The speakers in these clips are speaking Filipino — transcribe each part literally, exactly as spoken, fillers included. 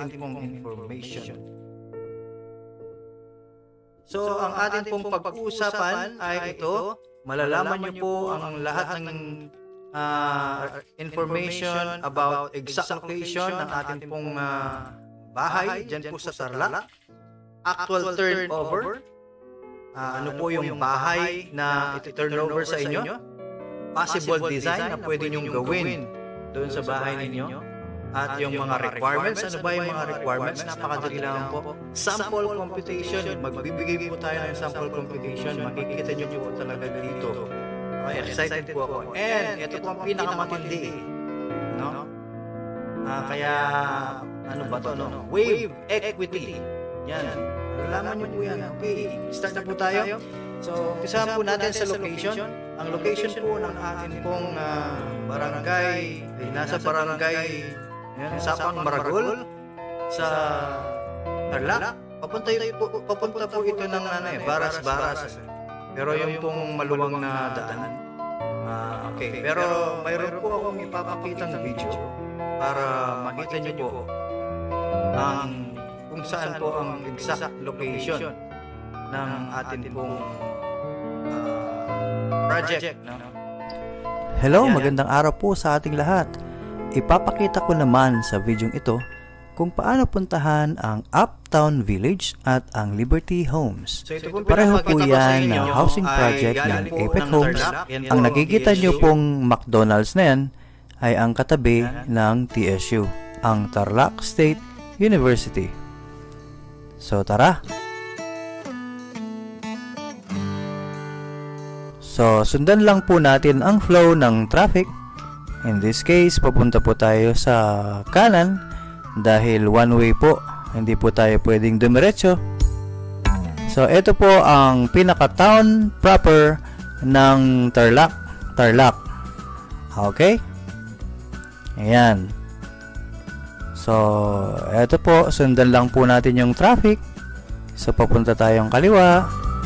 ating pong information. So, ang ating pong pag-uusapan ay ito. Malalaman niyo po ang lahat ng uh, information about exact location ng ating pong uh, bahay dyan po sa Tarlac. Actual turnover. Uh, ano po yung bahay na iti-turnover sa inyo? Possible design na pwede nyong gawin doon sa bahay ninyo. At yung mga requirements, ano ba yung mga requirements? Napakadali lang po. Sample computation. Magbibigay po tayo ng sample computation. Makikita nyo po talaga dito. Okay, excited po ako. And ito po ang pinakamatindi. No? Uh, kaya, ano ba to? No? Wave equity. Yan. Alaman nyo po yan. Okay, start na po tayo. So, umpisahan po natin sa location. Ang location po ng atin pong uh, barangay, ay nasa barangay yan, Sapang Maragol sa Tarlac. Papunta, po, papunta po ito ng ano, eh, Baras-Baras. Pero yung pong maluwang na daan. Uh, okay, pero mayroon po akong ipapakitang video para makita nyo po ang kung saan po ang exact location ng atin pong uh, project. No? Hello, magandang araw po sa ating lahat. Ipapakita ko naman sa video ito kung paano puntahan ang Uptown Village at ang Liberty Homes. So, po pareho po yan na housing project ng Apex Homes. Ang nakikita nyo pong McDonald's na yan ay ang katabi ng T S U, ang Tarlac State University. So tara! So sundan lang po natin ang flow ng traffic. In this case, papunta po tayo sa kanan dahil one way po, hindi po tayo pwedeng dumiretso. So, ito po ang pinaka-town proper ng Tarlac. Tarlac. Okay? Ayan. So, ito po, sundan lang po natin yung traffic. So, papunta tayong kaliwa.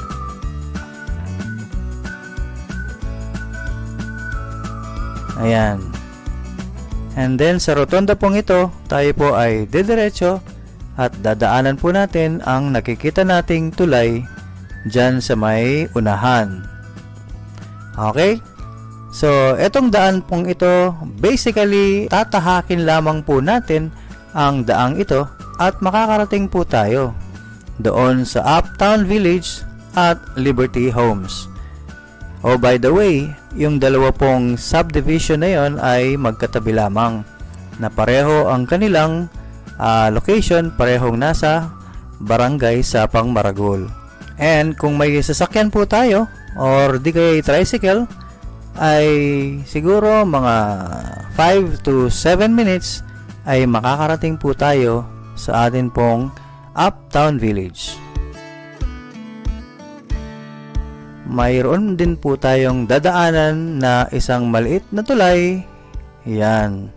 Ayan. And then sa rotonda pong ito, tayo po ay didiretso at dadaanan po natin ang nakikita nating tulay dyan sa may unahan. Okay? So, etong daan pong ito, basically, tatahakin lamang po natin ang daang ito at makakarating po tayo doon sa Uptown Village at Liberty Homes. Oh, by the way, yung dalawa pong subdivision na yon ay magkatabi lamang na pareho ang kanilang uh, location, parehong nasa barangay Sapang Maragol. And kung may sasakyan po tayo or di kaya tricycle, ay siguro mga five to seven minutes ay makakarating po tayo sa atin pong Uptown Village. Mayroon din po tayong dadaanan na isang maliit na tulay. Yan.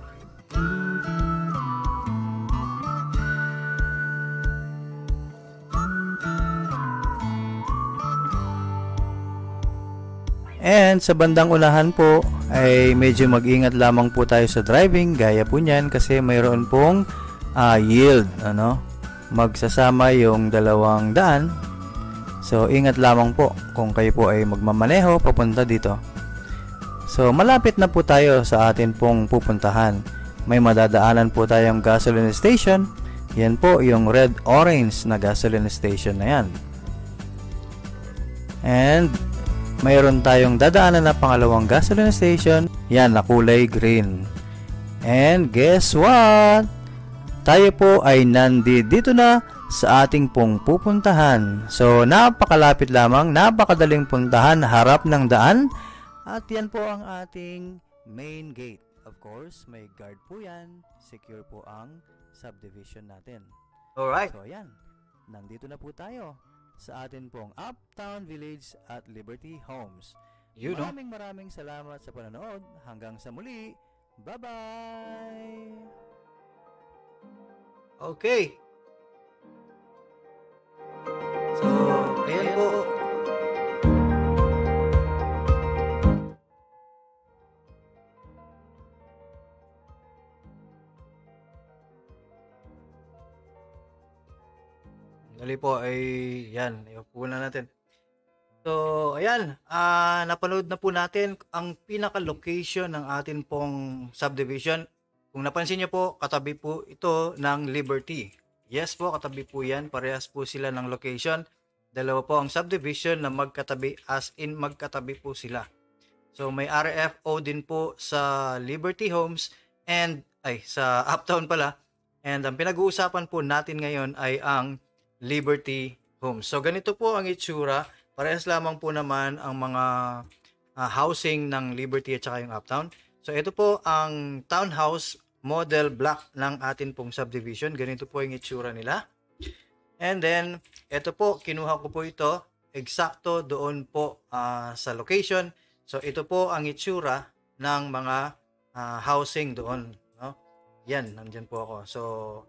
And sa bandang unahan po ay medyo mag-ingat lamang po tayo sa driving gaya po niyan kasi mayroon pong uh, yield, ano? Magsasama yung dalawang daan. So, ingat lamang po kung kayo po ay magmamaneho papunta dito. So, malapit na po tayo sa atin pong pupuntahan. May madadaanan po tayong gasoline station. Yan po yung red-orange na gasoline station na yan. And, mayroon tayong dadaanan na pangalawang gasoline station. Yan, na kulay green. And, guess what? Tayo po ay nandito na sa ating pong pupuntahan. So, napakalapit lamang, napakadaling puntahan, harap ng daan. At yan po ang ating main gate. Of course, may guard po yan. Secure po ang subdivision natin. Alright. So, yan. Nandito na po tayo sa atin pong Uptown Village at Liberty Homes. You know. Maraming maraming salamat sa panonood. Hanggang sa muli. Bye-bye! Okay. So, ayan po. Dali po ay yan, iupo na natin. So, ayan, ah napanood na po natin ang pinaka-location ng atin pong subdivision. Kung napansin niyo po, katabi po ito ng Liberty. Yes po, katabi po yan. Parehas po sila ng location. Dalawa po ang subdivision na magkatabi, as in magkatabi po sila. So, may R F O din po sa Liberty Homes and, ay, sa Uptown pala. And ang pinag-uusapan po natin ngayon ay ang Liberty Homes. So, ganito po ang itsura. Parehas lamang po naman ang mga uh, housing ng Liberty at saka yung Uptown. So, ito po ang townhouse model block ng atin pong subdivision. Ganito po yung itsura nila. And then, ito po, kinuha ko po ito. Eksakto doon po uh, sa location. So, ito po ang itsura ng mga uh, housing doon. No? Yan, nandyan po ako. So,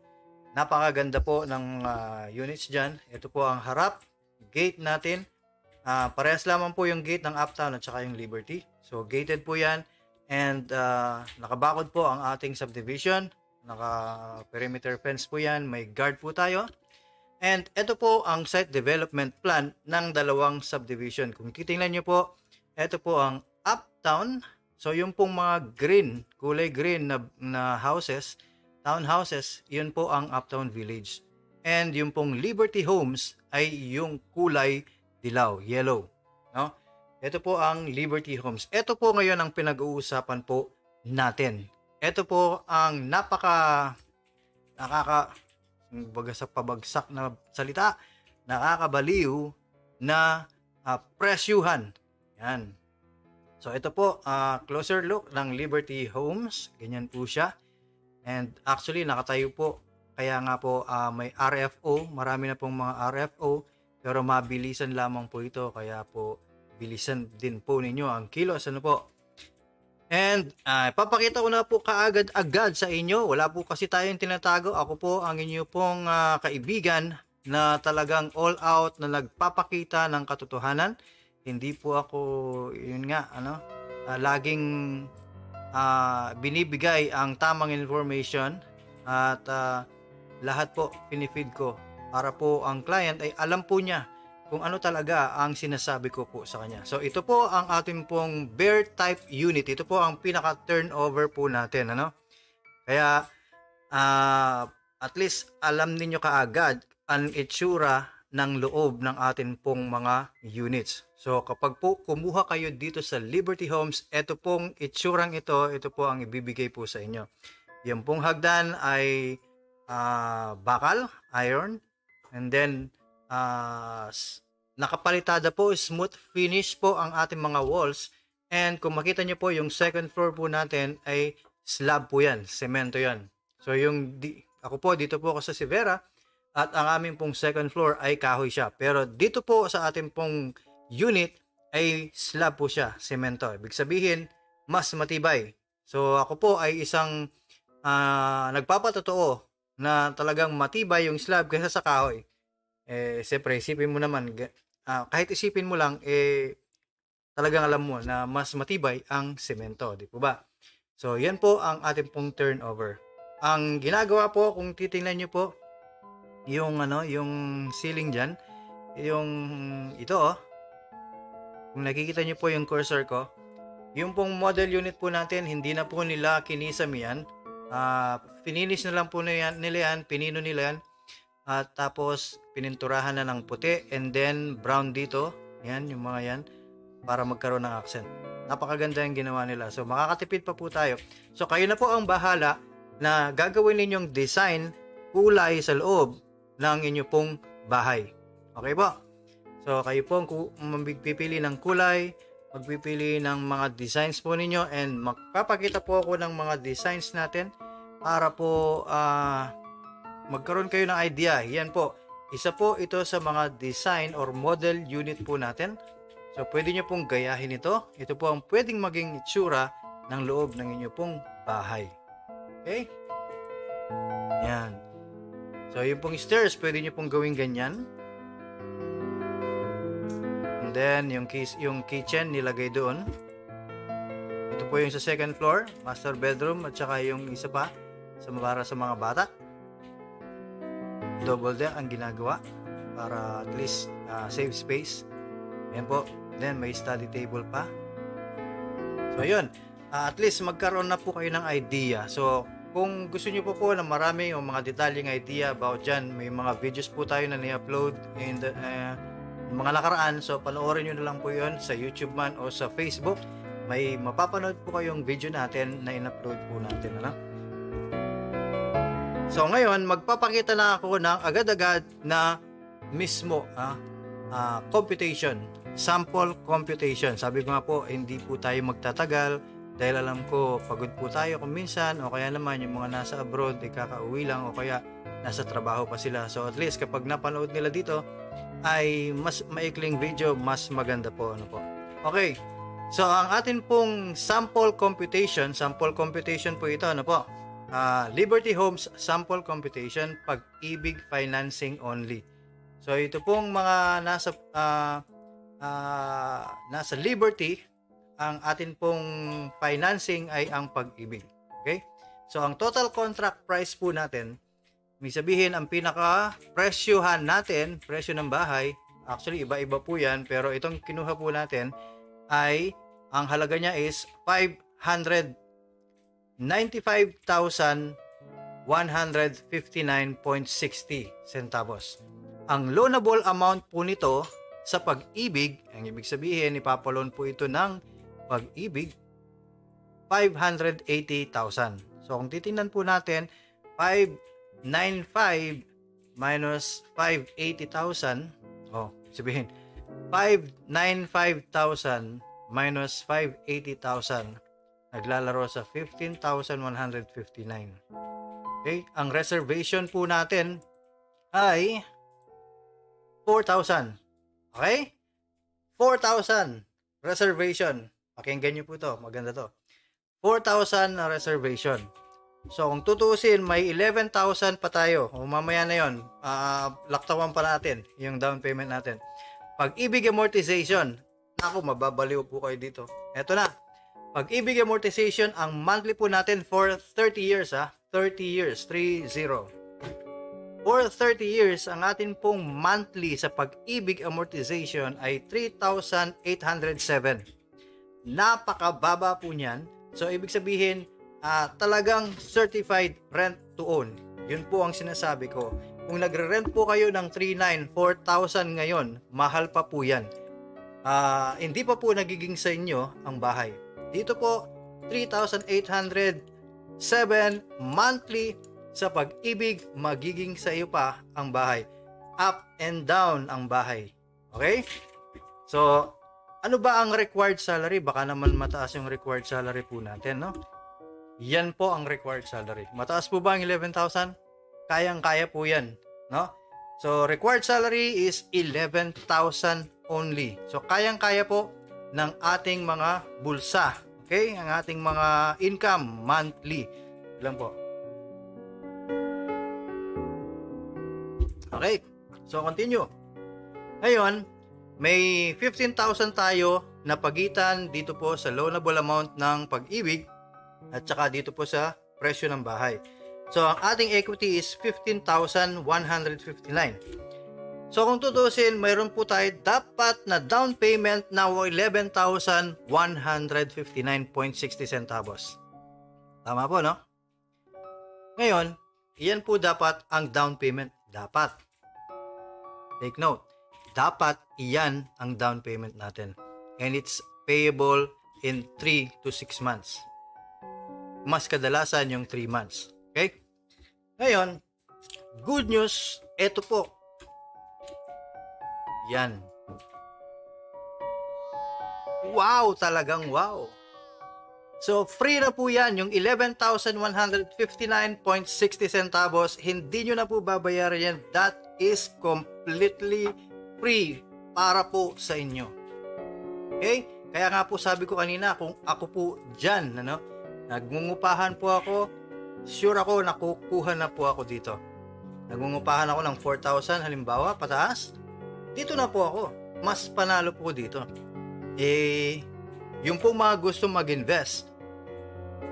napakaganda po ng uh, units dyan. Ito po ang harap, gate natin. Uh, parehas lamang po yung gate ng Uptown at saka yung Liberty. So, gated po yan. And uh, nakabakod po ang ating subdivision. Naka-perimeter fence po yan. May guard po tayo. And ito po ang site development plan ng dalawang subdivision. Kung titingnan nyo po, ito po ang Uptown. So, yung pong mga green, kulay green na, na houses, townhouses, yun po ang Uptown Village. And yung pong Liberty Homes ay yung kulay dilaw, yellow, no? Ito po ang Liberty Homes. Ito po ngayon ang pinag-uusapan po natin. Ito po ang napaka nakaka baga sa pabagsak na salita, nakakabaliw na uh, presyuhan. Yan. So ito po, uh, closer look ng Liberty Homes. Ganyan po siya. And actually nakatayo po. Kaya nga po uh, may R F O, marami na pong mga R F O. Pero mabilisan lamang po ito, kaya po bilisan din po ninyo ang kilos. Ano po? And uh, papakita ko na po kaagad-agad sa inyo. Wala po kasi tayong tinatago. Ako po ang inyo pong uh, kaibigan na talagang all out na nagpapakita ng katotohanan. Hindi po ako, yun nga, ano, uh, laging uh, binibigay ang tamang information at uh, lahat po pinifeed ko para po ang client ay alam po niya kung ano talaga ang sinasabi ko po sa kanya. So ito po ang ating pong bear type unit. Ito po ang pinaka turnover po natin, ano? Kaya uh, at least alam niyo kaagad ang itsura ng loob ng atin pong mga units. So kapag po kumuha kayo dito sa Liberty Homes, ito pong itsurang ito, ito po ang ibibigay po sa inyo. Yung pong hagdan ay uh, bakal, iron. And then, uh, nakapalitada po, smooth finish po ang ating mga walls. And kung makita nyo po, yung second floor po natin ay slab po yan, semento yan. So, yung, di, ako po, dito po ako sa Sivera, at ang aming pong second floor ay kahoy siya. Pero dito po sa ating pong unit ay slab po siya, semento. Ibig sabihin, mas matibay. So, ako po ay isang uh, nagpapatotoo na talagang matibay yung slab kaysa sa kahoy. Eh, siyempre, isipin mo naman, uh, kahit isipin mo lang, eh, talagang alam mo na mas matibay ang semento, di po ba? So, yan po ang ating pong turnover. Ang ginagawa po, kung titingnan nyo po, yung, ano, yung ceiling dyan, yung ito, oh, kung nakikita nyo po yung cursor ko, yung pong model unit po natin, hindi na po nila kinisam yan. Uh, fininis na lang po nila yan, nila yan, pinino nila yan, at tapos pininturahan na ng puti and then brown dito, yan yung mga yan, para magkaroon ng accent. Napakaganda yung ginawa nila. So makakatipid pa po tayo. So kayo na po ang bahala na gagawin ninyong design kulay sa loob ng inyo pong bahay. Okay po? So kayo po ang magpipili ng kulay, magpipili ng mga designs po ninyo, and magpapakita po ako ng mga designs natin para po uh, magkaroon kayo ng idea. Yan po, isa po ito sa mga design or model unit po natin. So pwede nyo pong gayahin ito. Ito po ang pwedeng maging itsura ng loob ng inyo pong bahay. Okay? Yan. So yung pong stairs, pwede nyo pong gawing ganyan. And then yung, key, yung kitchen nilagay doon. Ito po yung sa second floor, master bedroom, at saka yung isa pa sa para sa mga bata. Double deck ang ginagawa. para at least uh, save space. Ayan po. Then may study table pa. So yun, uh, at least magkaroon na po kayo ng idea. So kung gusto niyo po po na marami o mga detalyeng idea about dyan, may mga videos po tayo na ni-upload in the uh, mga nakaraan. So panoorin nyo na lang po yun sa YouTube man o sa Facebook. May mapapanood po kayong video natin na in-upload po natin. Ano? So ngayon, magpapakita na ako ng agad-agad na mismo ah, uh, computation, sample computation. Sabi ko nga po, hindi po tayo magtatagal dahil alam ko pagod po tayo kung minsan o kaya naman yung mga nasa abroad ay kakauwi lang o kaya nasa trabaho pa sila. So at least kapag napanood nila dito ay mas maikling video, mas maganda po. Ano po. Okay, so ang atin pong sample computation, sample computation po ito, ano po? Uh, Liberty Homes sample computation, pag-ibig financing only. So ito pong mga nasa uh, uh, nasa Liberty, ang atin pong financing ay ang pag-ibig. Okay? So ang total contract price po natin, may sabihin ang pinaka presyuhan natin, presyo ng bahay, actually iba-iba po yan, pero itong kinuha po natin ay ang halaga niya is five hundred ninety-five thousand one hundred fifty-nine point six zero centavos. Ang loanable amount po nito sa pag-ibig, ang ibig sabihin, ipapaloan po ito ng pag-ibig, five hundred eighty thousand. So kung titingnan po natin, five hundred ninety-five minus five hundred eighty thousand, oh, sabihin, five hundred ninety-five thousand minus five hundred eighty thousand, naglalaro sa fifteen thousand one hundred fifty-nine. Okay? Ang reservation po natin ay four thousand. Okay? four thousand reservation. Pakinggan nyo po to. Maganda to. four thousand na reservation. So, kung tutusin, may eleven thousand pa tayo. O mamaya na yun. Uh, laktawan pa natin yung down payment natin. Pag-ibig amortization. Naku, mababaliw po kayo dito. Eto na. Pag-ibig amortization, ang monthly po natin for thirty years, ha? thirty years, three zero. For thirty years, ang atin pong monthly sa pag-ibig amortization ay three thousand eight hundred seven. Napakababa po niyan. So, ibig sabihin, uh, talagang certified rent to own. Yun po ang sinasabi ko. Kung nagre-rent po kayo ng three nine, four thousand ngayon, mahal pa po yan. Uh, hindi pa po nagiging sa inyo ang bahay. Dito po, three thousand eight hundred seven monthly sa pag-ibig, magiging sa iyo pa ang bahay. Up and down ang bahay. Okay? So, ano ba ang required salary? Baka naman mataas yung required salary po natin, no? Yan po ang required salary. Mataas po ba ang eleven thousand? Kayang-kaya po yan, no? So, required salary is eleven thousand only. So, kayang-kaya po ng ating mga bulsa. Okay? Ang ating mga income monthly. Ilan po? Okay. So, continue. Ngayon, may fifteen thousand tayo na pagitan dito po sa loanable amount ng pag-ibig at saka dito po sa presyo ng bahay. So, ang ating equity is fifteen thousand one hundred fifty-nine. So, kung tutusin, mayroon po tayo dapat na down payment na eleven thousand one hundred fifty-nine point six zero centavos. Tama po, no? Ngayon, iyan po dapat ang down payment. Dapat. Take note. Dapat iyan ang down payment natin. And it's payable in three to six months. Mas kadalasan yung three months. Okay? Ngayon, good news, eto po. Yan. Wow, talagang wow. So, free na po yan. Yung eleven thousand one hundred fifty-nine point six zero centavos, hindi nyo na po babayaran yan. That is completely free para po sa inyo. Okay? Kaya nga po sabi ko kanina, kung ako po dyan, ano, nagungupahan po ako, sure ako nakukuha na po ako dito. Nagungupahan ako ng four thousand, halimbawa, pataas. Dito na po ako. Mas panalo po dito. Eh, yung po mga gusto mag-invest,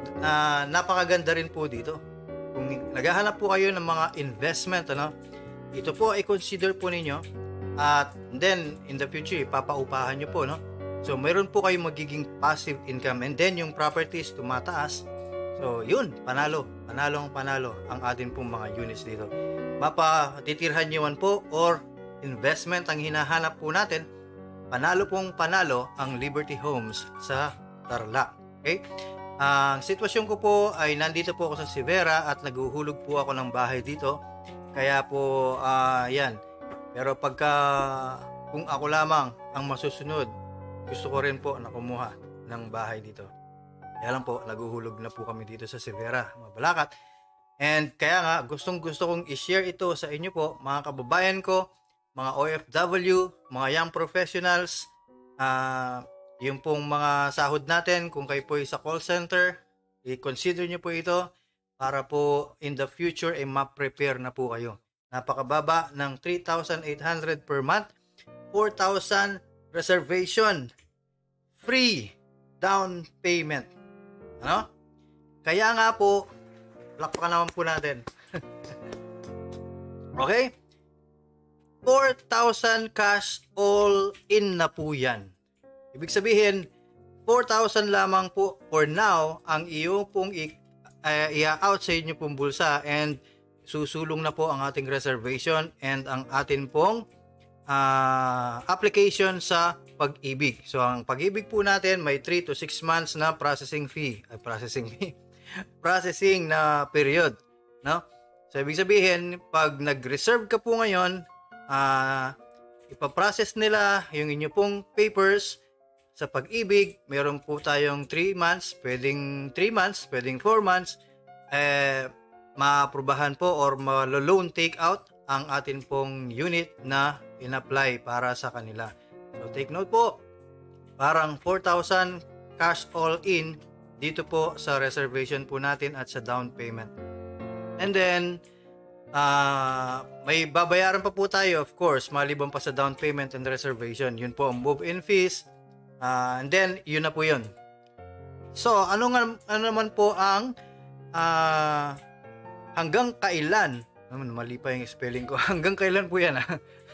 uh, napakaganda rin po dito. Kung naghahanap po kayo ng mga investment, ano, ito po ay consider po ninyo at then in the future ipapaupahan nyo po, no? So mayroon po kayong magiging passive income and then yung properties tumataas. So yun, panalo, panalo ang panalo ang atin pong mga units dito. Mapatitirhan nyo man po or investment ang hinahanap po natin, panalo pong panalo ang Liberty Homes sa Tarlac. Okay? Ang uh, sitwasyon ko po ay nandito po ako sa Sivera at naghuhulog po ako ng bahay dito. Kaya po, uh, yan. Pero pagka, kung ako lamang ang masusunod, gusto ko rin po na kumuha ng bahay dito. Kaya lang po, naghuhulog na po kami dito sa Sivera, Mabalacat. And kaya nga, gustong gusto kong i-share ito sa inyo po, mga kababayan ko, mga O F W, mga young professionals, ah, uh, yung pong mga sahod natin, kung kayo po ay sa call center, i-consider nyo po ito para po in the future ay ma-prepare na po kayo. Napakababa ng three thousand eight hundred per month, four thousand reservation, free down payment. Ano? Kaya nga po, lakpakan naman po natin. Okay? four thousand cash all in na po yan. Ibig sabihin, four thousand lamang po for now ang iyo pong i- uh, i-out sa inyo pong bulsa and susulong na po ang ating reservation and ang atin pong uh, application sa Pag-ibig. So ang Pag-ibig po natin may three to six months na processing fee, uh, processing fee, processing na period, no? So ibig sabihin, pag nag-reserve ka po ngayon, uh, ipaprocess nila yung inyo pong papers sa Pag-ibig. Meron po tayong three months, pwedeng three months, pwedeng four months, eh, maaprubahan po or ma-loan take out ang atin pong unit na in-apply para sa kanila. So take note po, parang four thousand cash all in dito po sa reservation po natin at sa down payment. And then, uh, may babayaran pa po tayo, of course, maliban pa sa down payment and reservation. Yun po ang move-in fees. Uh, and then, yun na po yun. So, ano, nga, ano naman po ang uh, hanggang kailan? Mali pa yung spelling ko. Hanggang kailan po yan?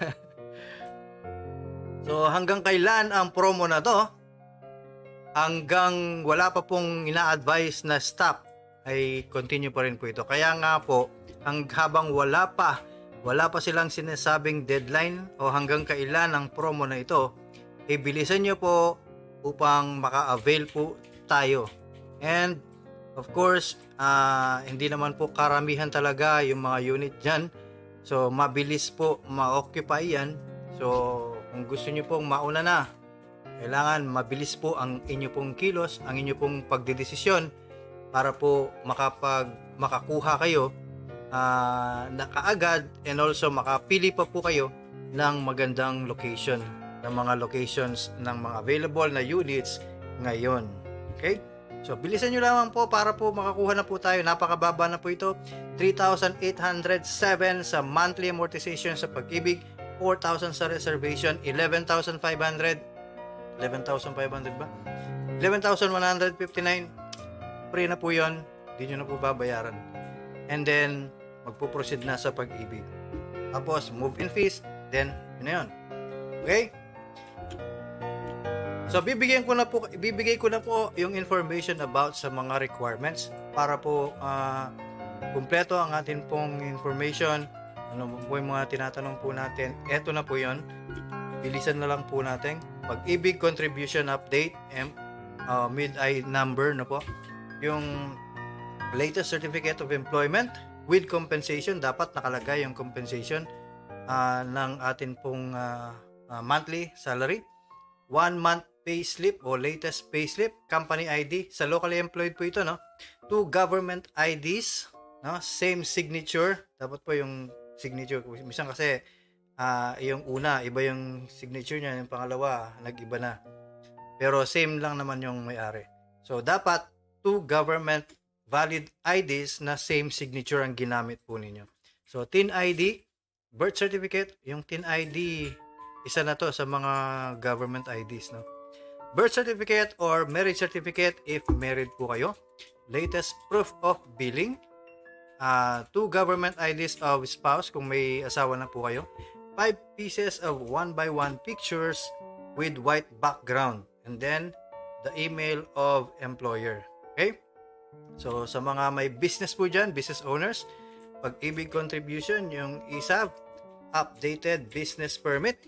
So, hanggang kailan ang promo na to? Hanggang wala pa pong ina-advise na stop, ay continue pa rin po ito. Kaya nga po, hang, habang wala pa, wala pa silang sinasabing deadline o hanggang kailan ang promo na ito, ibilisan nyo po upang maka-avail po tayo. And of course, uh, hindi naman po karamihan talaga yung mga unit dyan. So mabilis po ma-occupy yan. So kung gusto nyo pong mauna na, kailangan mabilis po ang inyo pong kilos, ang inyo pong pagdedesisyon para po makapag makakuha kayo uh, na kaagad and also makapili pa po kayo ng magandang location, ng mga locations ng mga available na units ngayon. Okay? So, bilisan nyo lamang po para po makakuha na po tayo. Napakababa na po ito. three thousand eight hundred seven sa monthly amortization sa Pag-ibig, four thousand sa reservation, eleven thousand five hundred. eleven thousand five hundred ba? eleven thousand one hundred fifty-nine. Free na po yun. Hindi nyo na po babayaran. And then, magpo-proceed na sa Pag-ibig. Tapos, move-in fees. Then, yun na yun. Okay? So, bibigyan ko na po, ibibigay ko na po yung information about sa mga requirements para po uh, kumpleto ang atin pong information. Ano po yung mga tinatanong po natin. Eto na po yun. Bilisan na lang po natin. Pag-ibig contribution update, M, uh, mid-I number na po. Yung latest certificate of employment with compensation, dapat nakalagay yung compensation uh, ng atin pong uh, uh, monthly salary. One month pay slip o latest pay slip, company I D, sa locally employed po ito, no? Two government I Ds, no? Same signature, dapat po yung signature. Minsan kasi uh, yung una, iba yung signature niya, yung pangalawa, nag-iba na. Pero same lang naman yung may-ari. So, dapat two government valid I Ds na same signature ang ginamit po ninyo. So, T I N I D, birth certificate, yung T I N I D, isa na to sa mga government I Ds, no? Birth certificate or marriage certificate if married po kayo. Latest proof of billing. uh, two government I Ds of spouse kung may asawa na po kayo, five pieces of one by one pictures with white background, and then the email of employer. Okay? So, sa mga may business po dyan, business owners, Pag-ibig contribution, yung isa, updated business permit.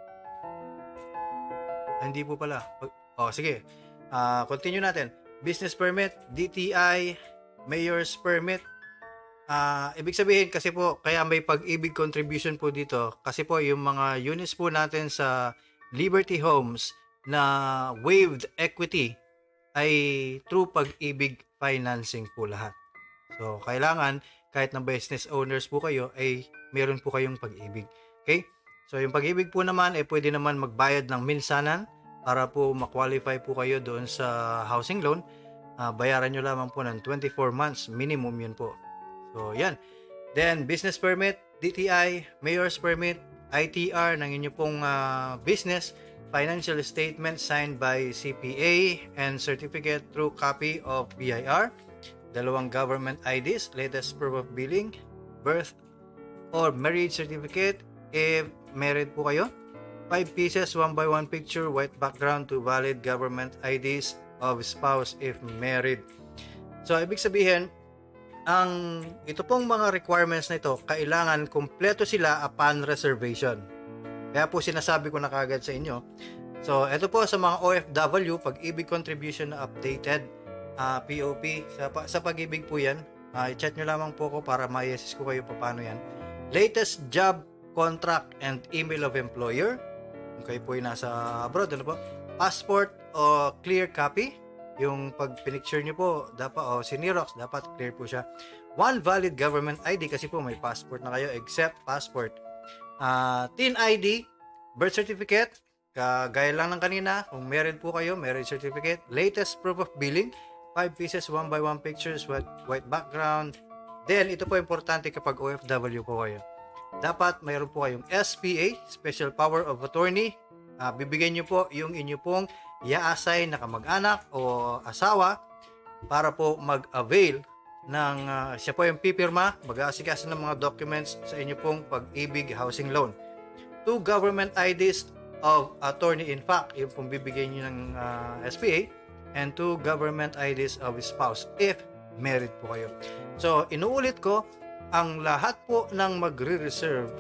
Hindi po pala. Oh, sige. Uh, continue natin. Business permit, D T I, mayor's permit. Uh, ibig sabihin kasi po, kaya may pag-ibig contribution po dito. Kasi po, yung mga units po natin sa Liberty Homes na waived equity ay through pag-ibig financing po lahat. So, kailangan, kahit na business owners po kayo, ay meron po kayong pag-ibig. Okay? So, yung pag-ibig po naman, ay pwede naman magbayad ng minsanan para po ma-qualify po kayo doon sa housing loan. Uh, bayaran nyo lamang po ng twenty-four months. Minimum yun po. So, yan. Then, business permit, D T I, mayor's permit, I T R ng inyo pong uh, business, financial statement signed by C P A, and certificate through copy of B I R, dalawang government I Ds, latest proof of billing, birth or marriage certificate if married po kayo, five pieces, one by one picture, white background to valid government I Ds of spouse if married. So, ibig sabihin, ang ito pong mga requirements na ito, kailangan kumpleto sila upon reservation. Kaya po sinasabi ko na kagad sa inyo. So, ito po sa mga O F W, pag-ibig contribution na updated, uh, P O P, sa, sa pag-ibig po yan, uh, i-chat nyo lamang po ko para ma-assist ko kayo paano yan. Latest job, contract, and email of employer. Kung kayo po yung nasa abroad, ano po? Passport o clear copy. Yung pag pinicture nyo po, dapat, o sinirox, dapat clear po siya. One valid government I D, kasi po may passport na kayo, except passport. Uh, T I N I D, birth certificate, kagaya lang ng kanina, kung married po kayo, marriage certificate, latest proof of billing, five pieces, one by one pictures, white, white background. Then, ito po importante kapag O F W po kayo. Dapat mayroon po kayong S P A, Special Power of Attorney. Uh, bibigyan nyo po yung inyo pong i-assign na kamag-anak o asawa para po mag-avail ng, uh, siya po yung pipirma, mag-aasikaso ng mga documents sa inyo pong pag-ibig housing loan. Two government I Ds of attorney in fact, yung pong bibigyan nyo ng uh, S P A, and two government I Ds of spouse if married po kayo. So, inuulit ko, ang lahat po ng magre-reserve,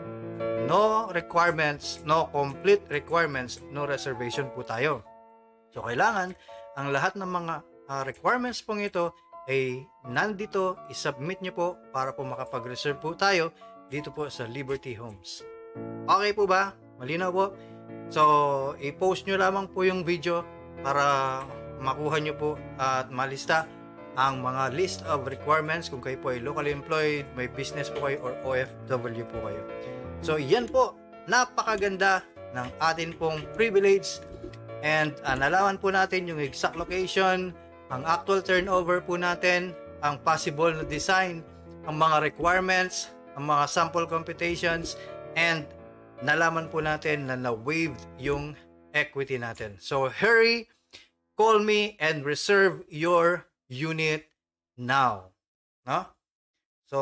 no requirements, no complete requirements, no reservation po tayo. So, kailangan, ang lahat ng mga uh, requirements pong ito ay nandito, isubmit nyo po para po makapag-reserve po tayo dito po sa Liberty Homes. Okay po ba? Malinaw po? So, i-post nyo lamang po yung video para makuha nyo po at malista ang mga list of requirements kung kayo po ay locally employed, may business po kayo, or O F W po kayo. So, yan po, napakaganda ng atin pong privilege, and uh, nalaman po natin yung exact location, ang actual turnover po natin, ang possible na design, ang mga requirements, ang mga sample computations, and nalaman po natin na na-waived yung equity natin. So, hurry, call me, and reserve your unit now. No? So,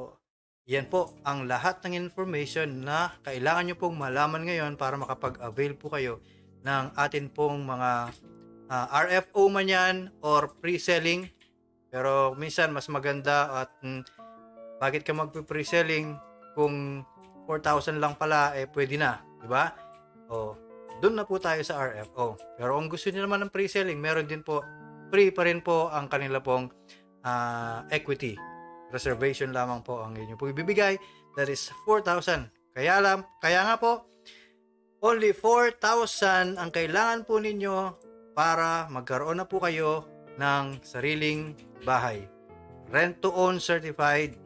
yan po ang lahat ng information na kailangan nyo pong malaman ngayon para makapag-avail po kayo ng atin pong mga uh, R F O man yan or pre-selling. Pero minsan mas maganda at mm, bakit ka magpe-pre-selling kung four thousand lang pala, eh pwede na, di ba? O, doon na po tayo sa R F O. Pero kung gusto niyo naman ng pre-selling, meron din po, free pa rin po ang kanila pong uh, equity. Reservation lamang po ang inyo po ibibigay. That is four thousand. Kaya lang, kaya nga po, only four thousand ang kailangan po ninyo para magkaroon na po kayo ng sariling bahay. Rent to own certified.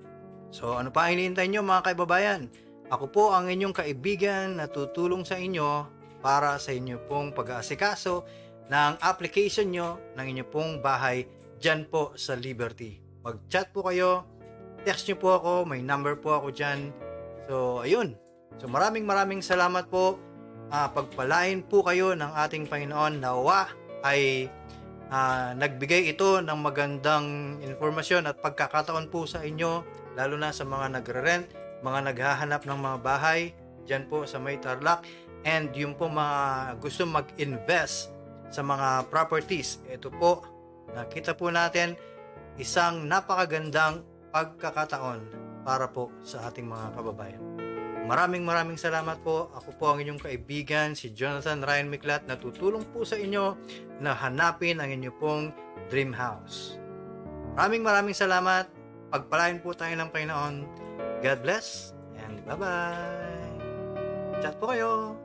So, ano pa hinihintay nyo mga kaibabayan? Ako po ang inyong kaibigan na tutulong sa inyo para sa inyo pong pag-aasikaso ng application nyo ng inyong pong bahay dyan po sa Liberty. Mag-chat po kayo, text nyo po ako, may number po ako dyan. So, ayun. So, maraming maraming salamat po. Uh, pagpalain po kayo ng ating Panginoon. Nawa ay uh, nagbigay ito ng magandang informasyon at pagkakataon po sa inyo, lalo na sa mga nagre-rent, mga naghahanap ng mga bahay dyan po sa may Tarlac, and yung po mga gusto mag-invest sa mga properties. Ito po, nakita po natin isang napakagandang pagkakataon para po sa ating mga kababayan. Maraming maraming salamat po. Ako po ang inyong kaibigan, si Jonathan Ryan Miklat, na tutulong po sa inyo na hanapin ang inyong pong dream house. Maraming maraming salamat. Pagpalain po tayo ng Panginoon. God bless and bye-bye. Chat po kayo.